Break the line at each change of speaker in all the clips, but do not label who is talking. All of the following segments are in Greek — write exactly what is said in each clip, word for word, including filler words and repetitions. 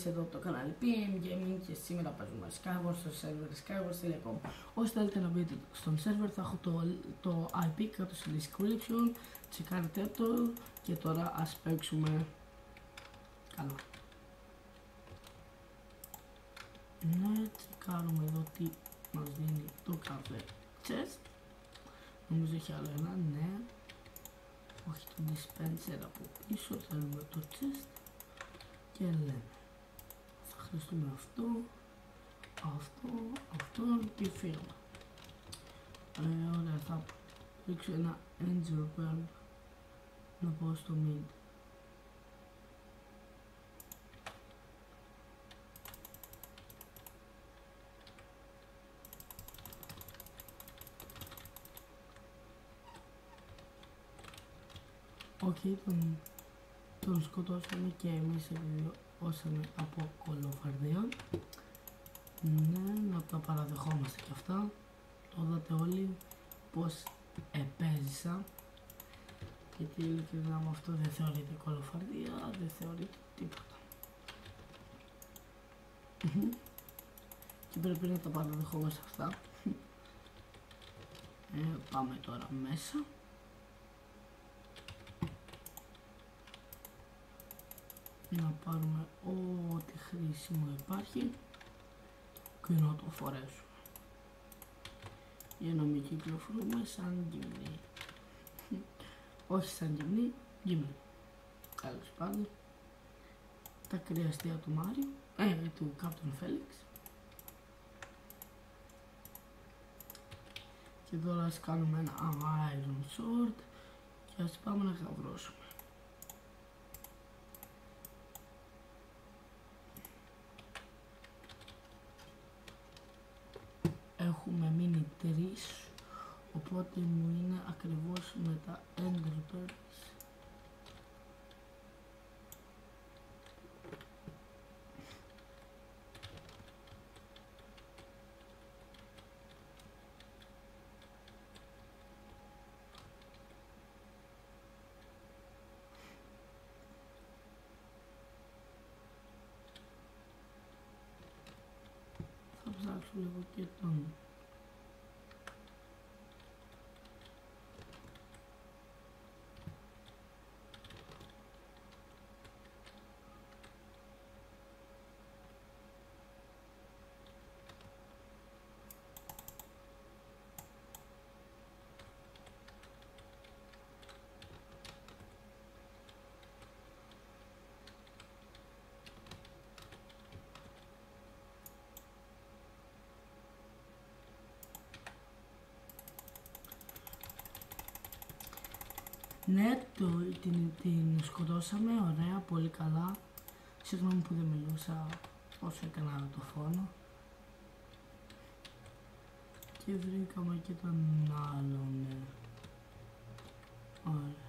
είσαι εδώ από το κανάλι πι εμ Gaming και σήμερα παίζουμε Skywars στο σερβερ skywars τελεία com. Όσοι θέλετε να μπείτε στον σερβερ θα έχω το, το άι πι κάτω στο description, τσεκάρετε το και τώρα ας παίξουμε καλά. Ναι, τσεκάρουμε εδώ τι μας δίνει το κάθε chest. Νομίζω έχει άλλο ένα, ναι. Όχι το dispenser από πίσω, θέλουμε το chest. Και λέμε θα χρειαστούμε αυτό, αυτό, αυτό και φύγαμε. Ε, ωραία, θα ρίξω ένα angel pearl να πάω στο mid. Οκ, okay, τον, τον σκοτώσαμε και εμείς επιβιώσαμε από κολοφαρδία. Ναι, να τα παραδεχόμαστε και αυτά. Το είδατε όλοι πως επέζησα. Γιατί ειλικρινά με αυτό δεν θεωρείται κολοφαρδία, δεν θεωρείται τίποτα. Και πρέπει να τα παραδεχόμαστε αυτά. Ε, πάμε τώρα μέσα. Να πάρουμε ό,τι χρήσιμο υπάρχει και να το φορέσουμε για να μην κυκλοφορούμε σαν γυμνοί. Όχι σαν γυμνοί, γυμνοί. Καλώς πάντων, τα κρυαστία του Μάριου, ε, του Captain Felix. Και τώρα ας κάνουμε ένα Iron Sword και ας πάμε να γαυρώσουμε. Έχουμε μείνει τρεις, οπότε μου είναι ακριβώς με τα Ender Pearls. Θα ψάξω λίγο και τον ναι, το, την, την σκοτώσαμε, ωραία, πολύ καλά. Συγγνώμη που δεν μιλούσα όσο έκανα το φόνο. Και βρήκαμε και τον άλλον, ναι. Ωραία.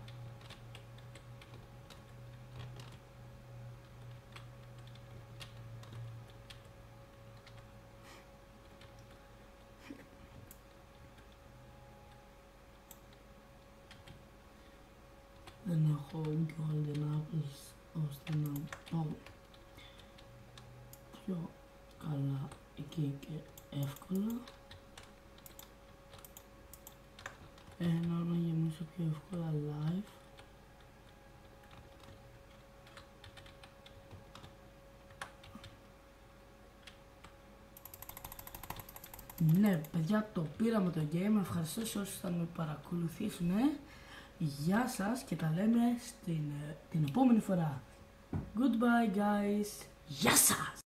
Δεν έχω golden apples ώστε να πάω πιο καλά εκεί και εύκολα. Ένα να γεμίσω πιο εύκολα live. Ναι παιδιά, το πήραμε το game, ευχαριστώ σε όσους θα με παρακολουθήσουν. Γεια σας και τα λέμε στην, την επόμενη φορά. Goodbye guys. Γεια σας.